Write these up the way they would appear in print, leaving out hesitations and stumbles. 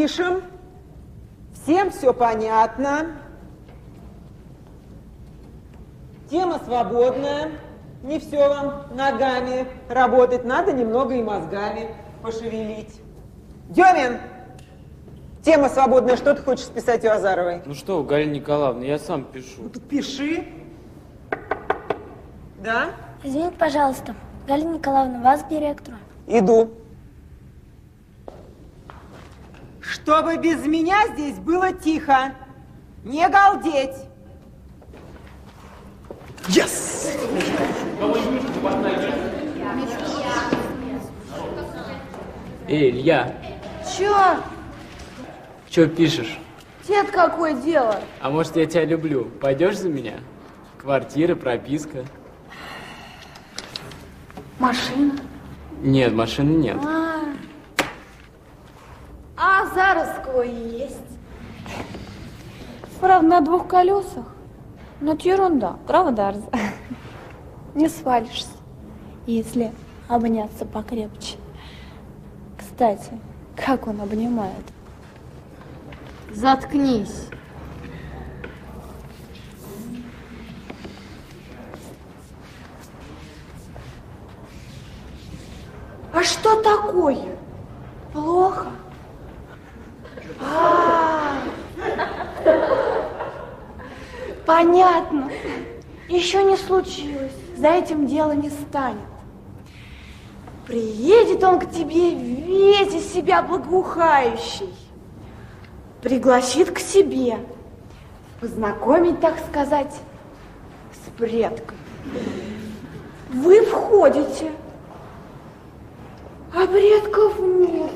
Пишем. Всем все понятно. Тема свободная. Не все вам ногами работать. Надо немного и мозгами пошевелить. Демин! Тема свободная. Что ты хочешь списать у Азаровой? Ну что, Галина Николаевна, я сам пишу. Ну, пиши. Да? Извините, пожалуйста. Галина Николаевна, вас к директору. Иду. Чтобы без меня здесь было тихо. Не галдеть. Yes! Эй, Илья, Чё? что пишешь? Тебе-то какое дело? А может, я тебя люблю? Пойдешь за меня? Квартира, прописка. Машина. Нет, машины нет. А Азаровского есть. Правда, на 2 колесах. Но это ерунда, правда, Арза? Не свалишься, если обняться покрепче. Кстати, как он обнимает? Заткнись. А что такое? Плохо? Понятно. Еще не случилось. За этим дело не станет. Приедет он к тебе весь из себя благоухающий. Пригласит к себе. Познакомить, так сказать, с предком. Вы входите. А предков нет.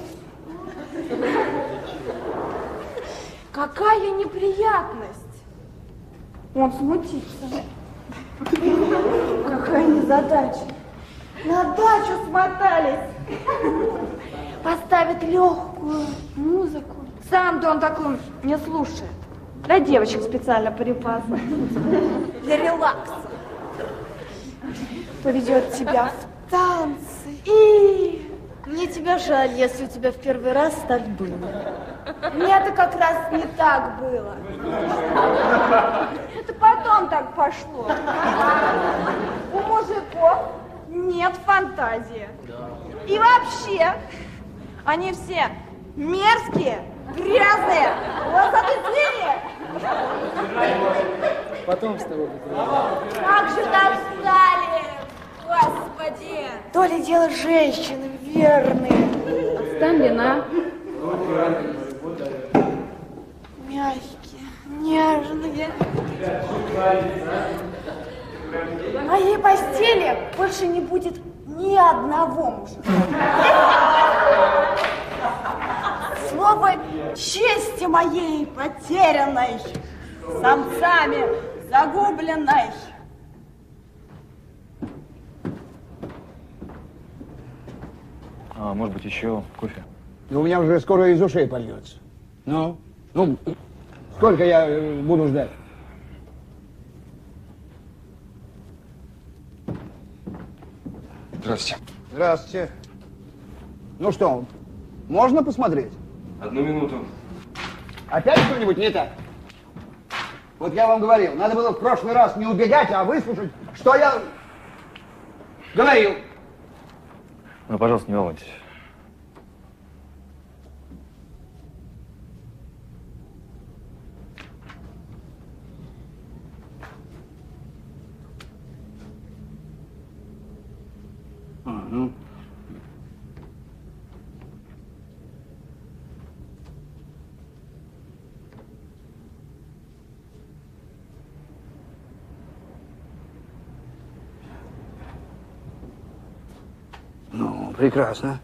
Какая неприятность. Он смутится. Какая незадача. На дачу смотались. Поставит легкую музыку. Сам-то он такую не слушает. Для девочек специально припасы. Для релакса. Поведет тебя в танцы. И мне тебя жаль, если у тебя в первый раз так было. Мне-то как раз не так было. Это потом так пошло. У мужиков нет фантазии. И вообще, они все мерзкие, грязные, волосатые свиньи. Потом с тобой. Как же достали, Господи! То ли дело женщины верные. Отстань, Лена. Мягкие, нежные. В моей постели больше не будет ни одного мужика. Слово чести моей потерянной, самцами загубленной. А, может быть, еще кофе? Ну, у меня уже скоро из ушей польется. Ну, сколько я буду ждать? Здравствуйте. Здравствуйте. Ну что, можно посмотреть? 1 минуту. Опять что-нибудь не так? Вот я вам говорил, надо было в прошлый раз не убегать, а выслушать, что я говорил. Ну, пожалуйста, не волнуйтесь. Ну, прекрасно.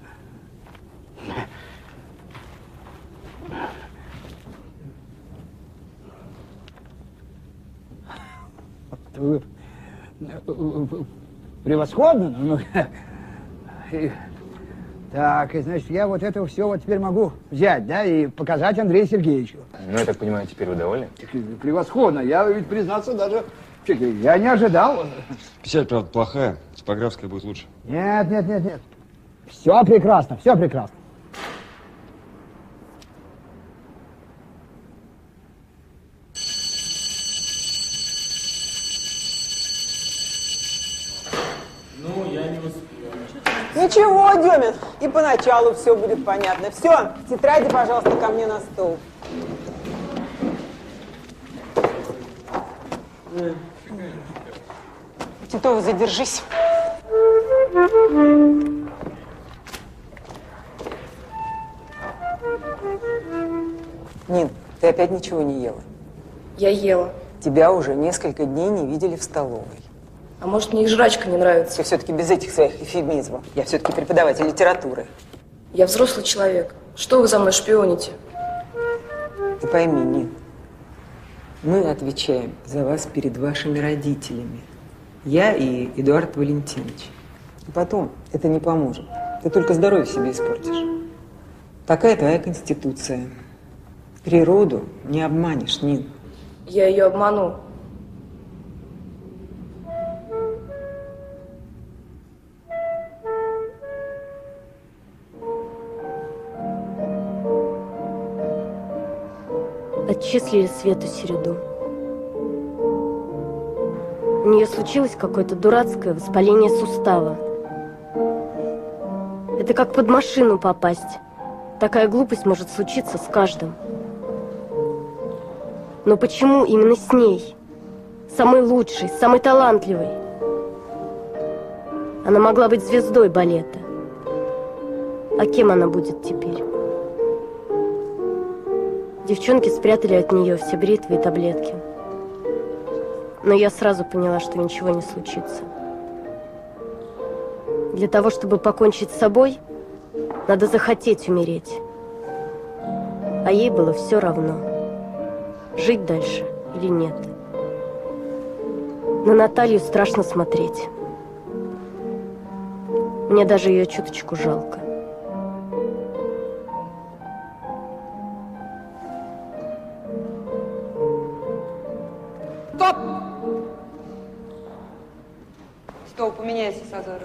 Превосходно. Ну, так, и значит, я вот это все вот теперь могу взять, да, и показать Андрею Сергеевичу. Ну, я так понимаю, теперь вы довольны? Превосходно. Я ведь, признаться, даже я не ожидал. Печать, правда, плохая. Типографская будет лучше. Нет. Все прекрасно, все прекрасно. Ничего, Демин, и поначалу все будет понятно. Все, тетради, пожалуйста, ко мне на стол. Титова, задержись. Нин, ты опять ничего не ела? Я ела. Тебя уже несколько дней не видели в столовой. А может, мне их жрачка не нравится? Ты все-таки без этих своих эвфемизмов. Я все-таки преподаватель литературы. Я взрослый человек. Что вы за мной шпионите? Ты пойми, Нин, мы отвечаем за вас перед вашими родителями. Я и Эдуард Валентинович. И потом, это не поможет. Ты только здоровье себе испортишь. Такая твоя конституция. Природу не обманешь, Нин. Я ее обману. Отчислили Свету Середу. У нее случилось какое-то дурацкое воспаление сустава. Это как под машину попасть. Такая глупость может случиться с каждым. Но почему именно с ней? Самой лучшей, самой талантливой. Она могла быть звездой балета. А кем она будет теперь? Девчонки спрятали от нее все бритвы и таблетки. Но я сразу поняла, что ничего не случится. Для того, чтобы покончить с собой, надо захотеть умереть. А ей было все равно, жить дальше или нет. На Наталью страшно смотреть. Мне даже ее чуточку жалко. Стоп! Стол, поменяйся с Азаром.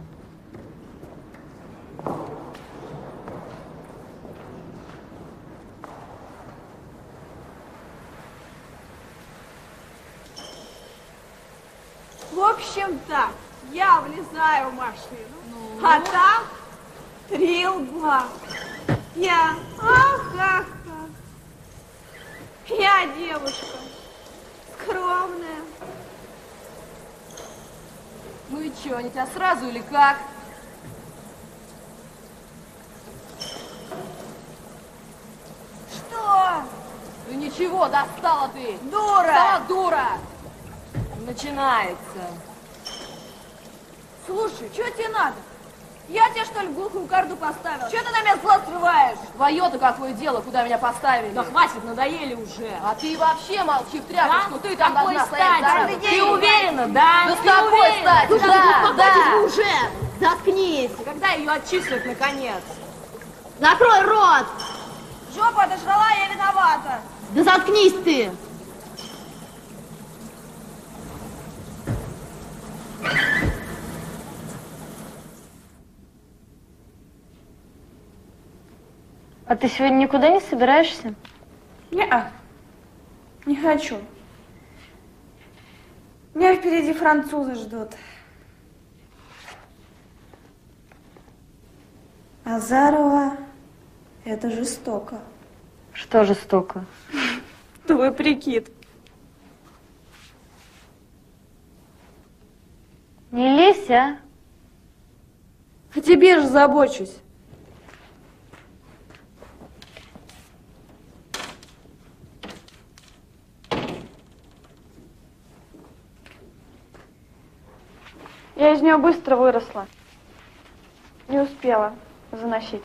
В общем так, я влезаю в машину, а там 3 лба. Я, ах. Я девушка, скромная. Ну и что, они тебя сразу или как? Что? Ну ничего, достала ты. Дура! Стала дура. Начинается. Слушай, что тебе надо? Я тебе, что ли, глухую карду поставила? Что ты на меня зло срываешь? Твое-то какое дело, куда меня поставили? Да хватит, надоели уже. А ты вообще молчи в тряпочку, Да? ты там Какой должна стать? стоять. Ты Ты уверена, да? Да с Ты тобой, уверена? кстати, Слушай, да, да. вы уже! Заткнись! Когда ее отчислят, наконец? Закрой рот! Жопа дожрала, я виновата! Да заткнись ты! А ты сегодня никуда не собираешься? Не хочу. Меня впереди французы ждут. Азарова, это жестоко. Что жестоко? Твой прикид. Не лезь, а? О тебе же забочусь. Я из нее быстро выросла. Не успела заносить.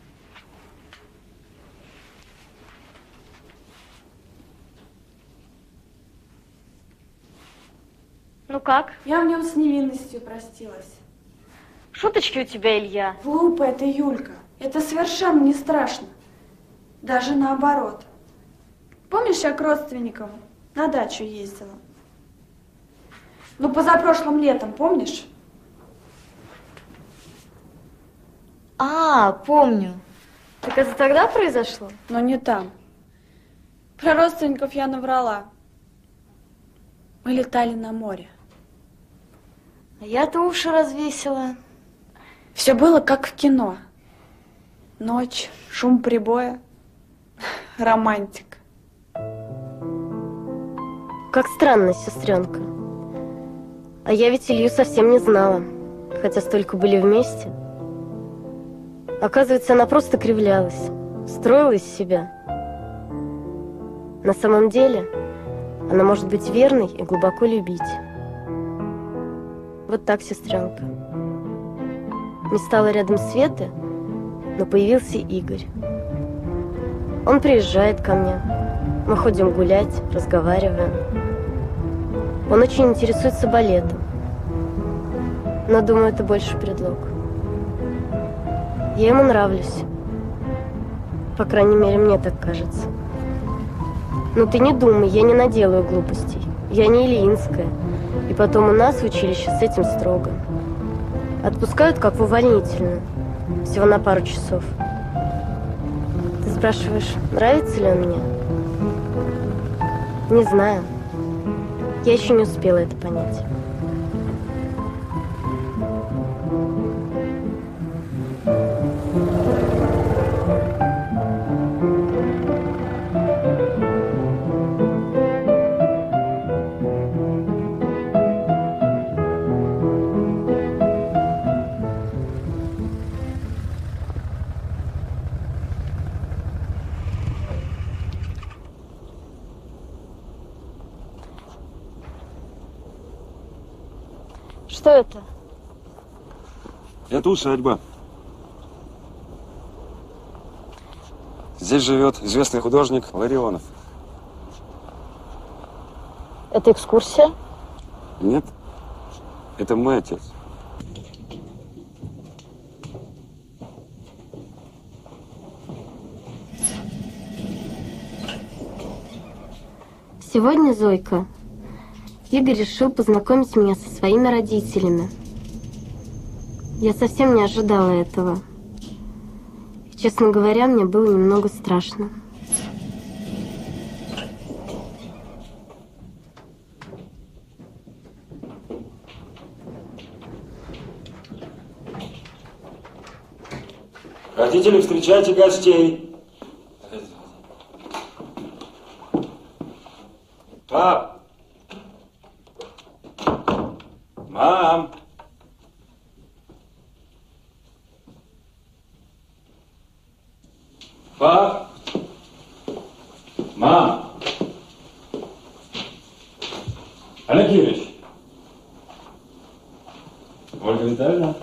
Ну как? Я в нем с невинностью простилась. Шуточки у тебя, Илья. Глупая ты, Юлька. Это совершенно не страшно. Даже наоборот. Помнишь, я к родственникам на дачу ездила? Ну, позапрошлым летом, помнишь? А, помню. Так это тогда произошло? Но не там. Про родственников я наврала. Мы летали на море. А я-то уши развесила. Все было как в кино. Ночь, шум прибоя, романтика. Как странно, сестренка. А я ведь Илью совсем не знала, хотя столько были вместе. Оказывается, она просто кривлялась, строила из себя. На самом деле, она может быть верной и глубоко любить. Вот так, сестренка. Не стало рядом Светы, но появился Игорь. Он приезжает ко мне. Мы ходим гулять, разговариваем. Он очень интересуется балетом. Но, думаю, это больше предлог. Я ему нравлюсь. По крайней мере, мне так кажется. Но ты не думай, я не наделаю глупостей. Я не Ильинская. И потом у нас в училище с этим строго. Отпускают как в увольнительную. Всего на пару часов. Ты спрашиваешь, нравится ли он мне? Не знаю. Я еще не успела это понять. Что это? Это усадьба. Здесь живет известный художник Ларионов. Это экскурсия? Нет, это мой отец. Сегодня, Зойка, Игорь решил познакомить меня со своими родителями. Я совсем не ожидала этого. И, честно говоря, мне было немного страшно. Родители, встречайте гостей. Пап! Мам! Пап! Мам! Олег Юрьевич! Ольга Витальевна?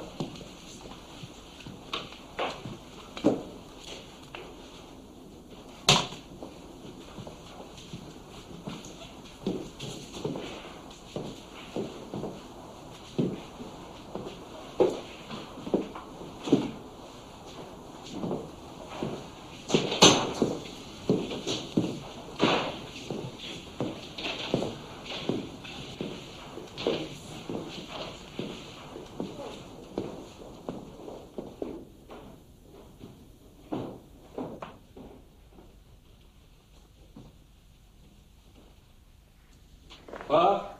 Пап?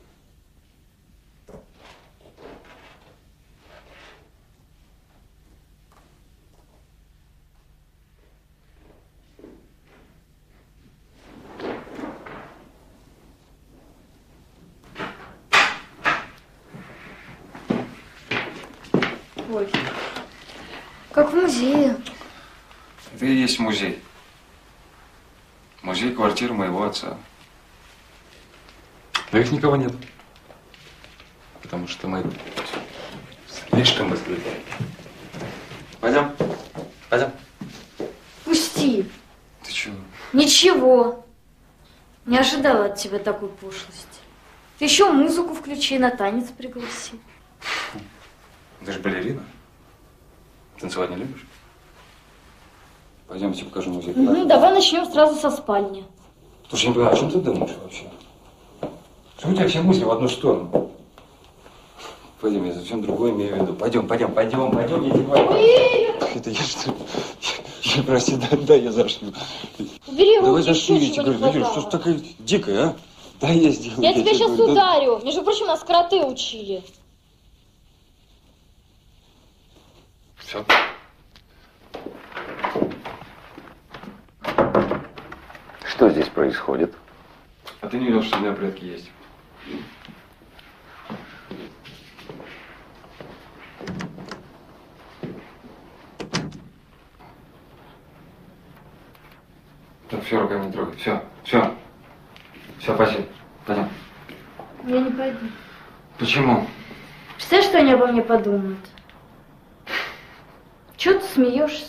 Ой, как в музее. Это и есть музей. Музей квартиры моего отца. Но их никого нет. Потому что мы слишком быстро летаем. Пойдем. Пойдем. Пусти. Ты чего? Ничего. Не ожидала от тебя такой пошлости. Ты еще музыку включи, на танец пригласи. Ты же балерина. Танцевать не любишь? Пойдемте, покажу музей. Давай начнем сразу со спальни. Слушай, я не понимаю, о чем ты думаешь вообще? Что у тебя все мысли в одну сторону? Пойдем, я совсем другое имею в виду. Пойдем, я тебе говорю. Это я что ли? Я, прости, да, я зашью. Убери руки, давай зашью, я чего тебе не говорю. хватало. Что ж такая дикая, а? Да, я сделаю. Я тебя сейчас говорю, ударю. Между прочим, нас карате учили. Все. Что здесь происходит? А ты не видел, что у меня предки есть? Так, все, руками не трогай. Все, все. Все, спасибо. Пойдем. Я не пойду. Почему? Представляешь, что они обо мне подумают? Чего ты смеешься?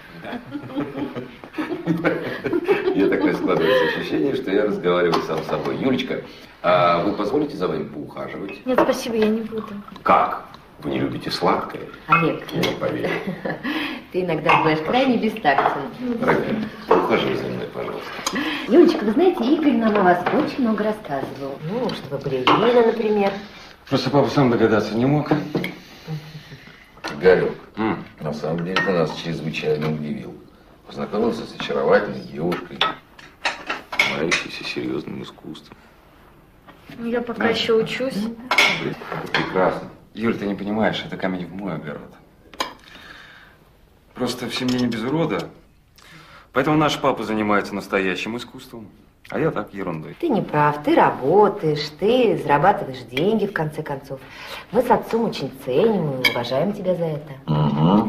Я такое складывается ощущение, что я разговариваю сам с собой. Юлечка, а вы позволите за вами поухаживать? Нет, спасибо, я не буду. Как? Вы не любите сладкое? Олег, Я не поверю. ты иногда бываешь крайне бестактен. Дорогая, ухаживай за мной, пожалуйста. Юлечка, вы знаете, Игорь нам о вас очень много рассказывал. Ну, что вы балерина, например. Просто папа сам догадаться не мог. Игорек, на самом деле ты нас чрезвычайно удивил. Познакомился с очаровательной девушкой, занимающейся серьезным искусством. Я пока еще учусь. Прекрасно. Юль, ты не понимаешь, это камень в мой огород. Просто в семье не без урода. Поэтому наш папа занимается настоящим искусством, а я так, ерундой. Ты не прав, ты работаешь, ты зарабатываешь деньги, в конце концов. Мы с отцом очень ценим и уважаем тебя за это. Угу.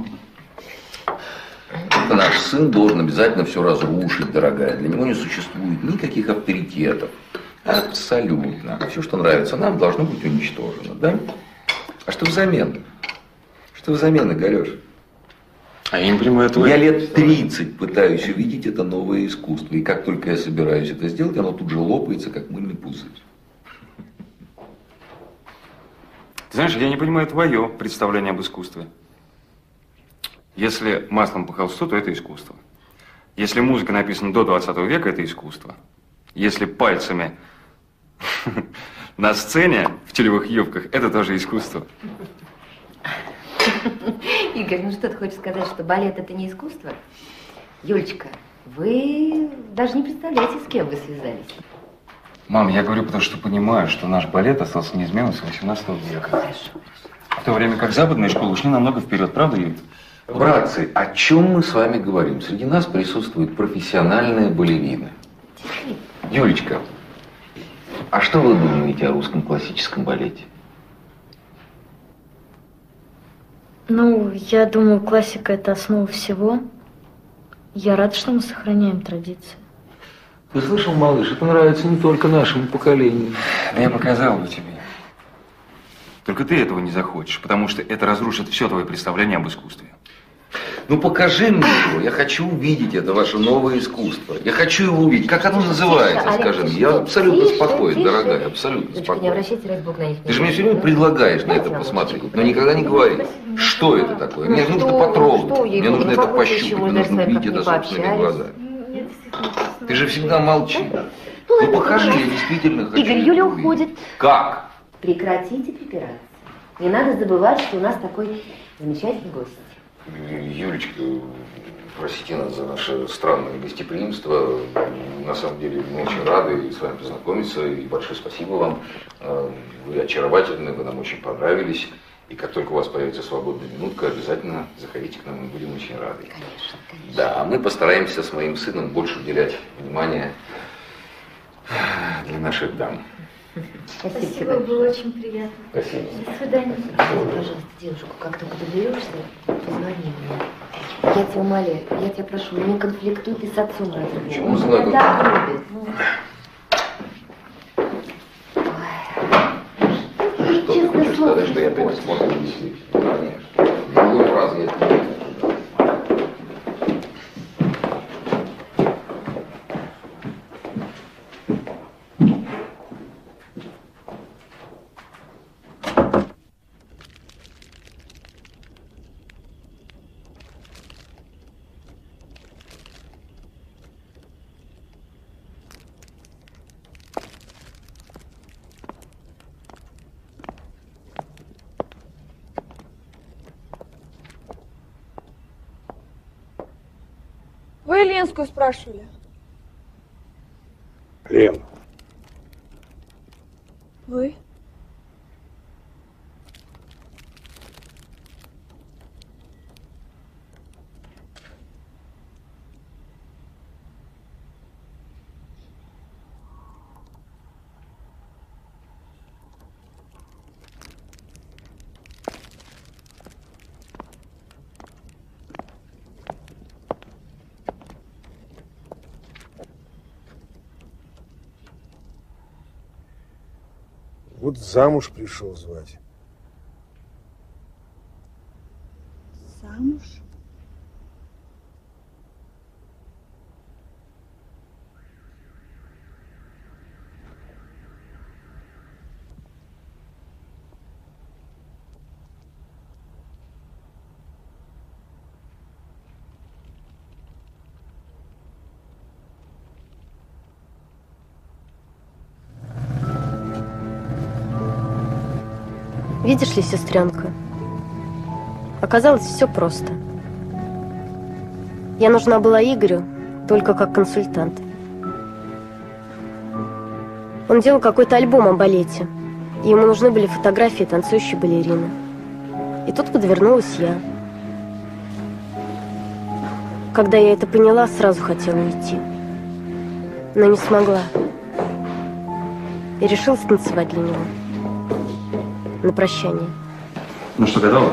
Это наш сын должен обязательно все разрушить, дорогая. Для него не существует никаких авторитетов. Абсолютно. Все, что нравится нам, должно быть уничтожено, да? А что взамен? Что взамен, Игорёш? А я не понимаю этого. Я лет 30 пытаюсь увидеть это новое искусство. И как только я собираюсь это сделать, оно тут же лопается, как мыльный пузырь. Ты знаешь, я не понимаю твое представление об искусстве. Если маслом по холсту, то это искусство. Если музыка написана до 20 века, это искусство. Если пальцами на сцене в тюлевых юбках, это тоже искусство. Игорь, ну что ты хочешь сказать, что балет это не искусство? Юлечка, вы даже не представляете, с кем вы связались. Мам, я говорю, потому что понимаю, что наш балет остался неизменным с 18 века. Хорошо. В то время как западные школы ушли намного вперед, правда, Юль? Братцы, о чем мы с вами говорим? Среди нас присутствуют профессиональные балерины. Юлечка, а что вы думаете о русском классическом балете? Ну, я думаю, классика – это основа всего. Я рада, что мы сохраняем традиции. Ты слышал, малыш, это нравится не только нашему поколению. Я показал бы тебе. Только ты этого не захочешь, потому что это разрушит все твое представление об искусстве. Ну покажи мне его, я хочу увидеть это ваше новое искусство. Я хочу его увидеть. Как оно называется, скажи мне? Я абсолютно спокоен, дорогая, абсолютно спокоен. Не обращайте, ради бога, на них. Ты же мне все время предлагаешь на это посмотреть, но никогда не говоришь, что это такое. Мне нужно потрогать, мне нужно это пощупать, мне нужно увидеть это собственными глазами. Ты же всегда молчишь. Ну покажи, я действительно хочу. Игорь, Юля уходит. Как? Прекратите припираться. Не надо забывать, что у нас такой замечательный гость. Юлечка, простите нас за наше странное гостеприимство. На самом деле мы очень рады с вами познакомиться. И большое спасибо вам. Вы очаровательны, вы нам очень понравились. И как только у вас появится свободная минутка, обязательно заходите к нам, мы будем очень рады. Конечно, конечно. Да, а мы постараемся с моим сыном больше уделять внимание для наших дам. Спасибо, было очень приятно. Спасибо. До свидания. Пожалуйста, девушку, как только доберешься, позвони мне. Я тебя умоляю, я тебя прошу, не конфликтуй ты с отцом ради бога. Почему Он знаю, тебя так любит. Что ты хочешь сказать, что я пересмотрел действительно? Конечно. Другой фразы я не хочу. Вы Ленскую спрашивали? Лен. Вы? Вот замуж пришел звать. Замуж? Видишь ли, сестренка, оказалось все просто. Я нужна была Игорю только как консультант. Он делал какой-то альбом о балете, и ему нужны были фотографии танцующей балерины. И тут подвернулась я. Когда я это поняла, сразу хотела уйти, но не смогла. И решила станцевать для него. На прощание. Ну что, готово?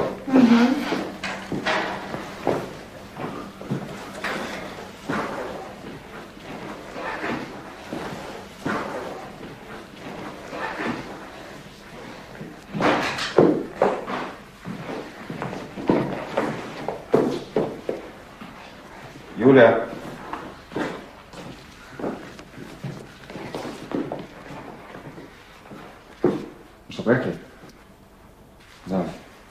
Юля. Что, поехали? Давай.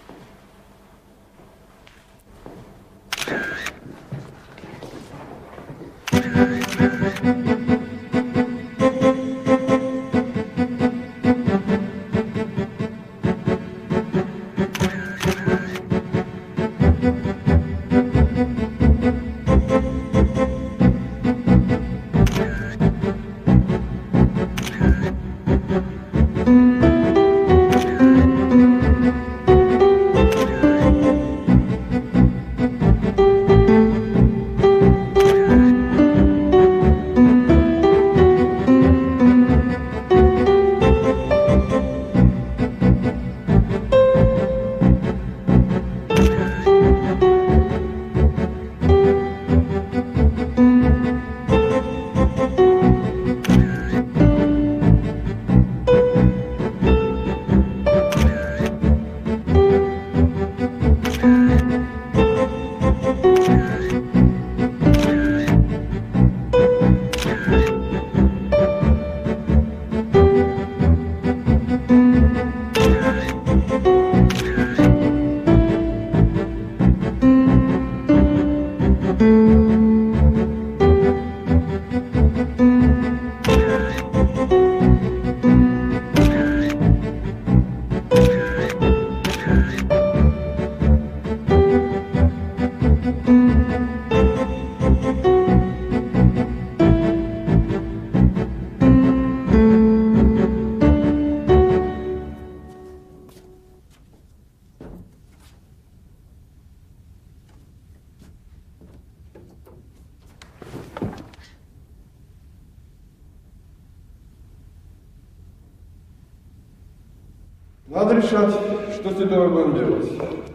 Надо решать, что с этой будем делать.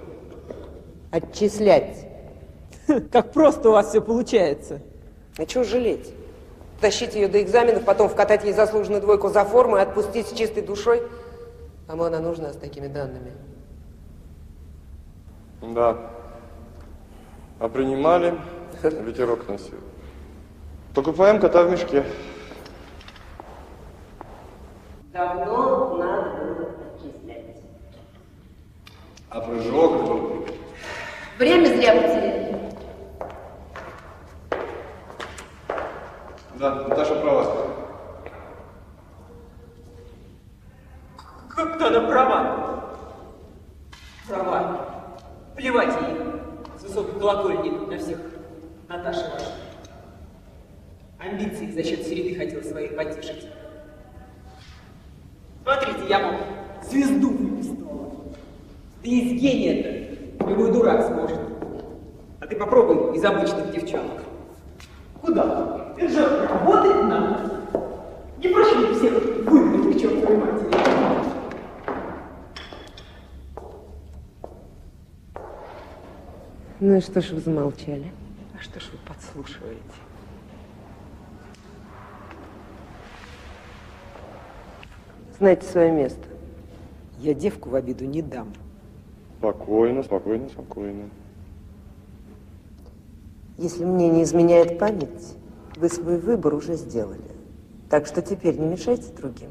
Отчислять. Как просто у вас все получается. А чего жалеть? Тащить ее до экзаменов, потом вкатать ей заслуженную двойку за форму и отпустить с чистой душой? Кому она нужна с такими данными? Да. А принимали, ветерок носил. Покупаем кота в мешке. Давно надо было отчислять. А прыжок? Время зря потеряли. Да, Наташа права. Как-то она права. Права. Плевать ей с высокой колокольни на всех. Наташа ваша. Амбиции за счет середы хотел своих потешить. Смотрите, я вам звезду выписала. Да из гения-то любой дурак сможет. А ты попробуй из обычных девчонок. Куда? Это же работать надо. Не проще ли всех выгнать к чертовой матери? Ну и что ж вы замолчали? А что ж вы подслушиваете? Знайте свое место. Я девку в обиду не дам. Спокойно, спокойно, спокойно. Если мне не изменяет память, вы свой выбор уже сделали. Так что теперь не мешайте другим.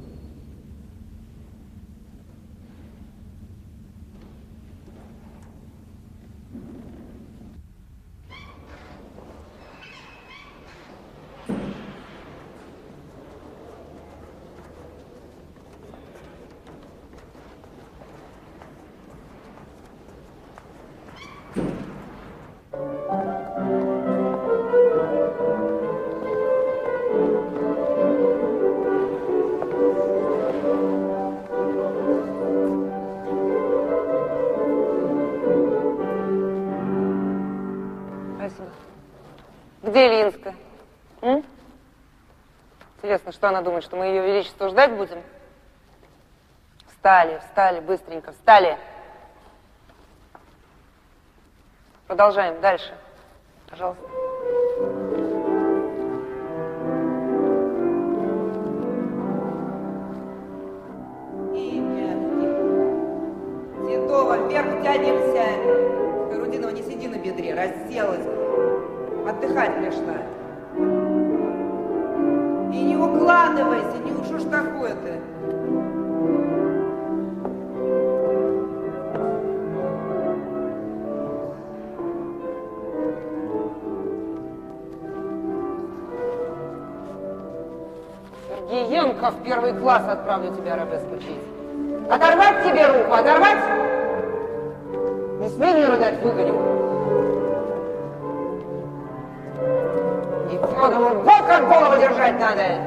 Где Ильинская? Интересно, что она думает, что мы ее величество ждать будем? Встали, встали, быстренько, встали. Продолжаем дальше. Пожалуйста. Седова, вверх тянемся. Рудинова, не сиди на бедре, расселась. Отдыхать пришла. И не укладывайся, не уж такое-то. Сергеенко, в первый класс отправлю тебя РБС учить. Оторвать тебе руку, оторвать? Не смей мне рыдать, выгоню. Вот как голову держать надо.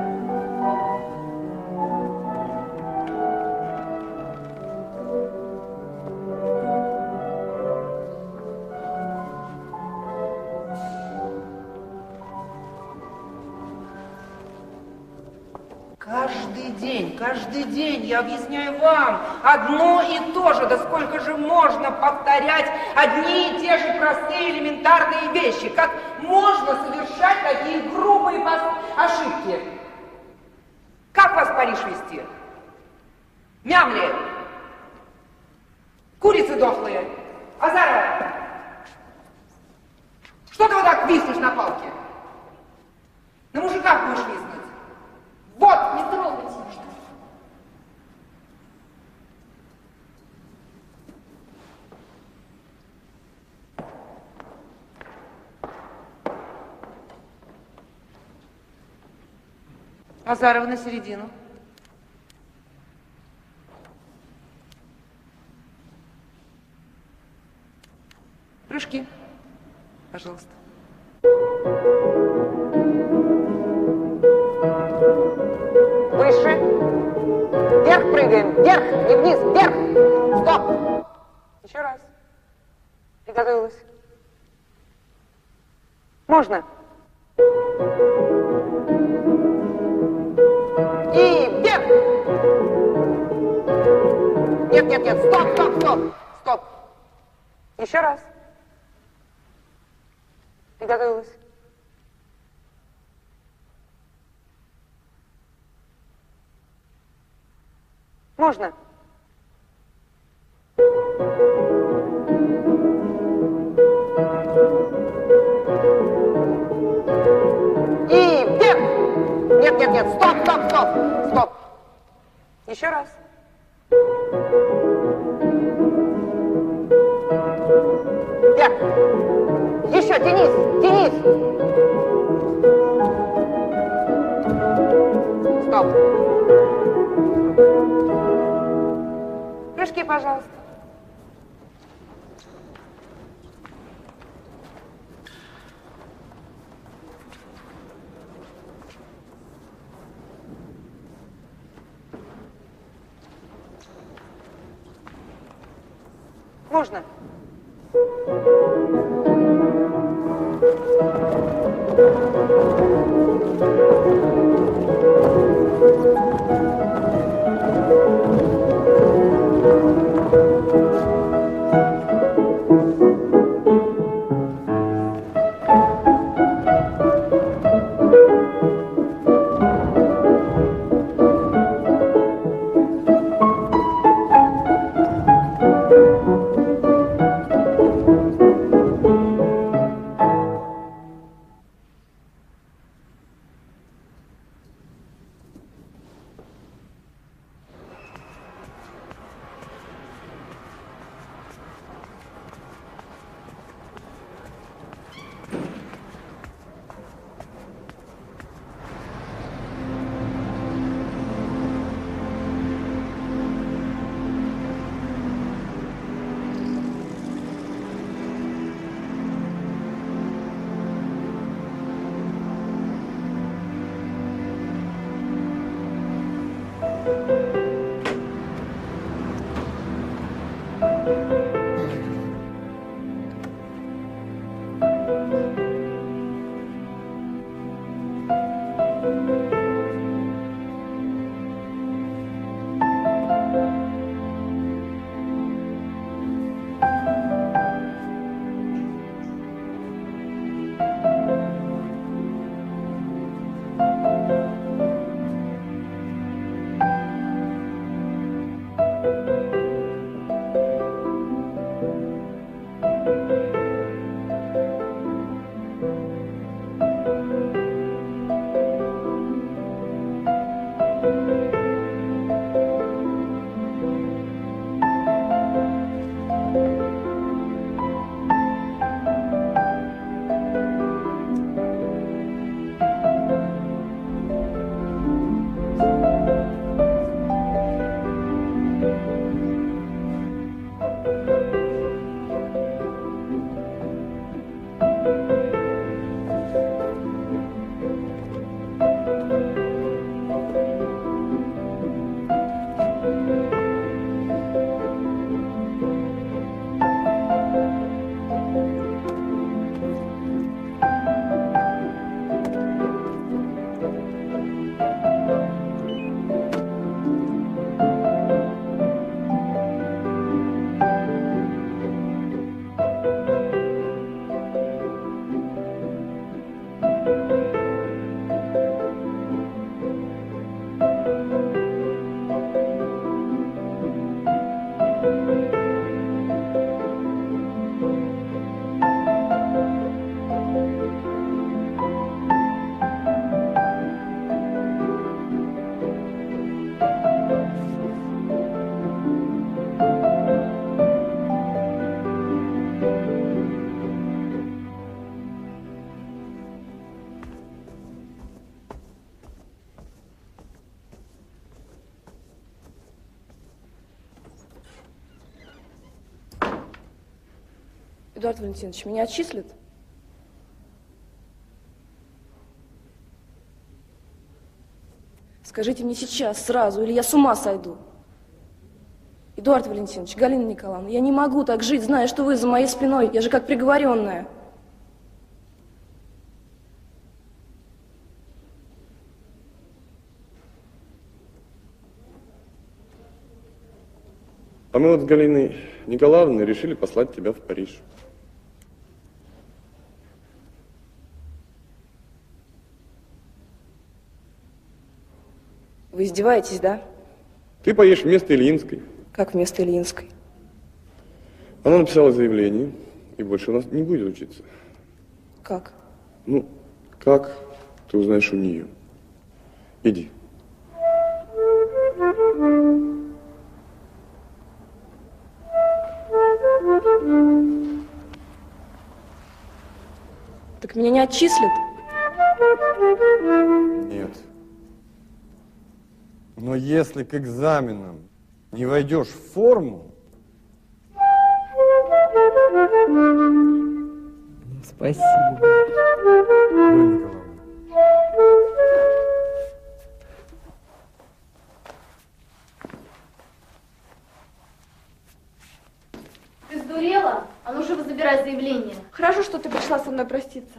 Каждый день я объясняю вам одно и то же. Да сколько же можно повторять одни и те же простые элементарные вещи? Как можно совершать такие грубые ошибки? Как вас в Париж везти? Мямли, курицы дохлые, Азарова. Что ты вот так виснешь на палке? На мужиках будешь виснуть. Вот, не трогайте. Азарова на середину. Прыжки. Пожалуйста. Выше. Вверх прыгаем. Вверх, не вниз, вверх. Стоп. Еще раз. Приготовилась. Можно. И вверх. Нет, стоп. Еще раз. Приготовилась. Можно. И вверх. Нет, стоп. Еще раз. Вверх. Еще, тянись. Стоп. Прыжки, пожалуйста. Можно. Эдуард Валентинович, меня отчислят? Скажите мне сейчас, сразу, или я с ума сойду. Эдуард Валентинович, Галина Николаевна, я не могу так жить, зная, что вы за моей спиной. Я же как приговоренная. А мы вот с Галиной Николаевной решили послать тебя в Париж. Вы издеваетесь, да? Ты поедешь вместо Ильинской. Как вместо Ильинской? Она написала заявление и больше у нас не будет учиться. Как? Ну, как, ты узнаешь у нее. Иди. Так меня не отчислят? Нет. Но если к экзаменам не войдешь в форму... Спасибо. Галина Николаевна. Ты сдурела? А ну живо забирай заявление. Хорошо, что ты пришла со мной проститься.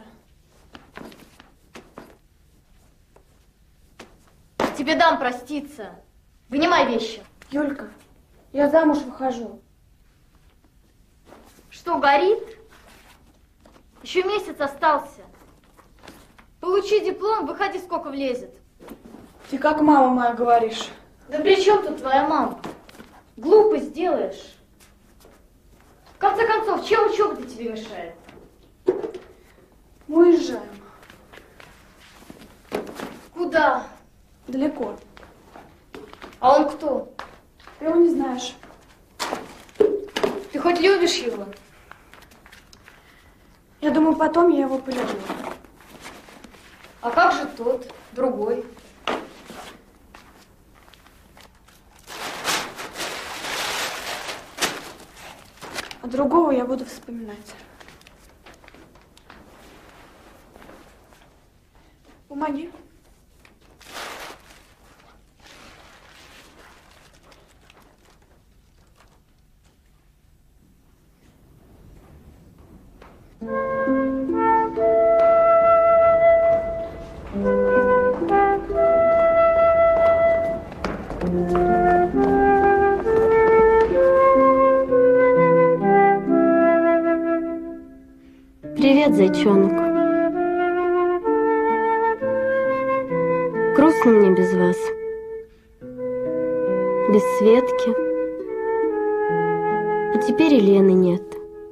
Тебе дам проститься. Вынимай вещи. Юлька, я замуж выхожу. Что, горит? Еще месяц остался. Получи диплом, выходи, сколько влезет. Ты как мама моя говоришь. Да при чем тут твоя мама? Глупость делаешь. В конце концов, чем учеба-то тебе мешает? Мы уезжаем. Куда? Далеко. А он кто? Ты его не знаешь. Ты хоть любишь его? Я думаю, потом я его полюблю. А как же тот, другой? А другого я буду вспоминать. Помоги. Привет, зайчонок. Грустно мне без вас. Без Светки. А теперь и Лены нет.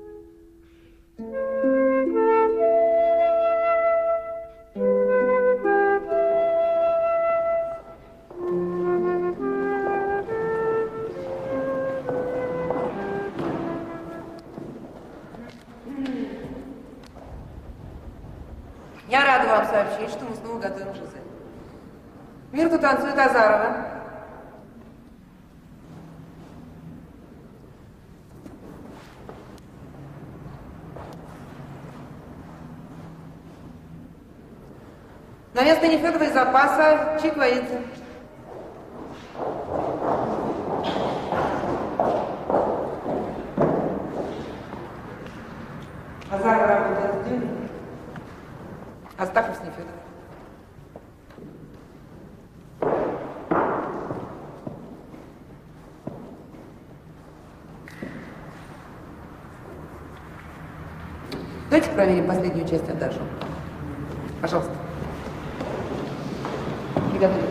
Я рада вам сообщить, что мы снова готовим Жизель. Мирту танцует Азарова. На место Нефедова из запаса Чиквоидзе. Азарова работает с Дюной. Астахов с Нефедовым. Давайте проверим последнюю часть адажа. Пожалуйста. Приготовились.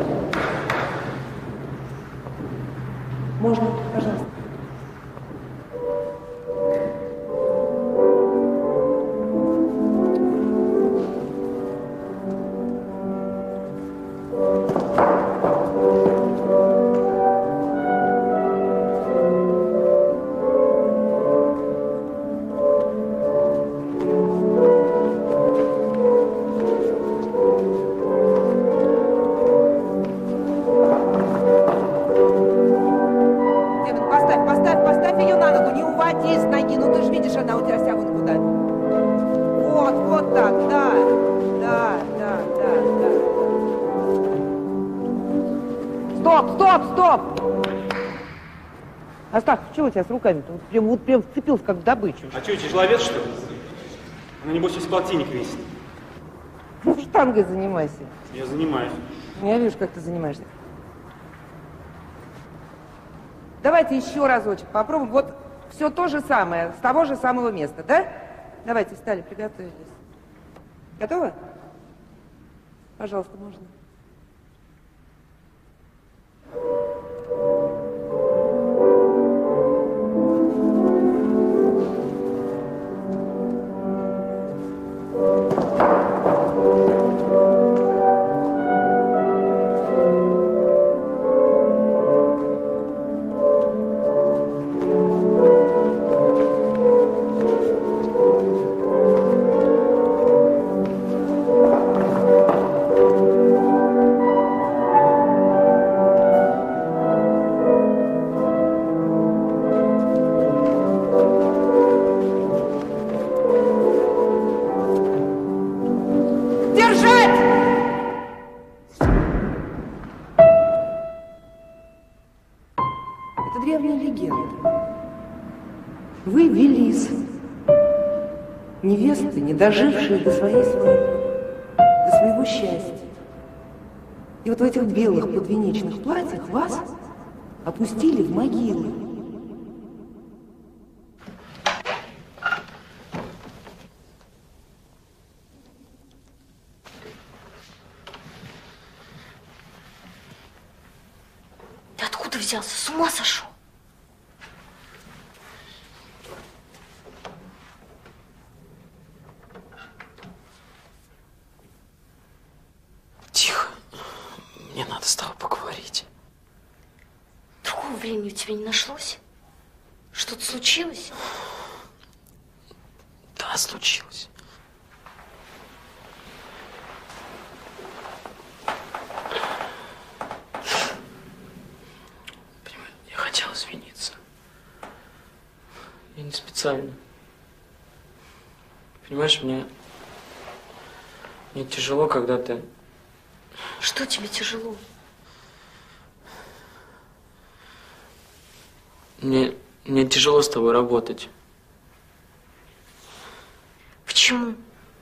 Можно, пожалуйста. Стоп! Астахов, чего у тебя с руками-то? Вот прям вцепился, как в добычу. А что, тяжеловес, что ли? Она, небось, весь полтинник весит. Ну, штангой занимайся. Я занимаюсь. Я вижу, как ты занимаешься. Давайте еще разочек попробуем. Вот все то же самое, с того же самого места, да? Давайте, встали, приготовились. Готово? Пожалуйста, можно. Вы Велис, невесты, не дожившие до своей свадьбы, до своего счастья. И вот в этих белых подвенечных платьях вас опустили в могилы. Ты откуда взялся? С ума сошел? Тихо. Мне надо с тобой поговорить. Другого времени у тебя не нашлось? Что-то случилось? Да, случилось. Я хотел извиниться. Я не специально. Понимаешь, мне тяжело, когда ты... Что тебе тяжело? Мне тяжело с тобой работать. Почему?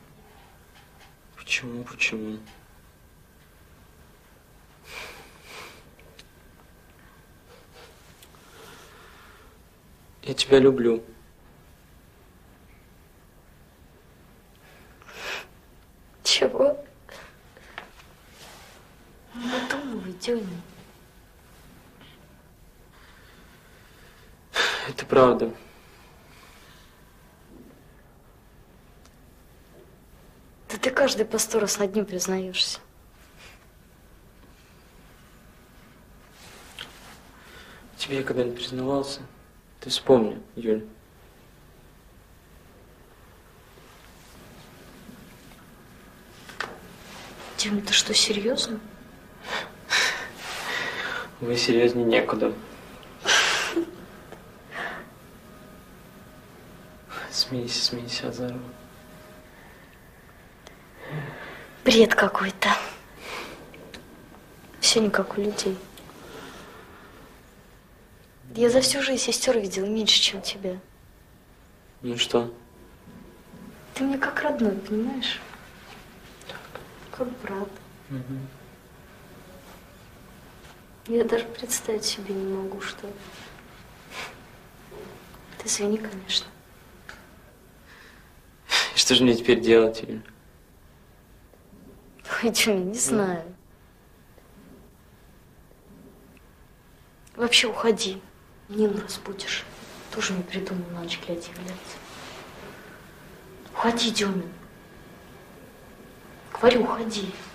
Почему? Я тебя люблю. Чего? Выдумывай, Дёня. Это правда. Да ты каждый по 100 раз на дню признаешься. Тебе я когда не признавался. Ты вспомни, Юль. Дим, ты что, серьезно? Вы серьезнее некуда. Смейся, Азарова. Бред какой-то. Все не как у людей. Я за всю жизнь сестер видела меньше, чем тебя. Ну что? Ты мне как родной, понимаешь? Как брат. Угу. Я даже представить себе не могу, что... Ты извини, конечно. И что же мне теперь делать, Юль? Ой, Дюня, не знаю. Вообще уходи. Нину разбудишь. Тоже не придумал на ночь глядя являться. Уходи, Дюня. Говорю, уходи.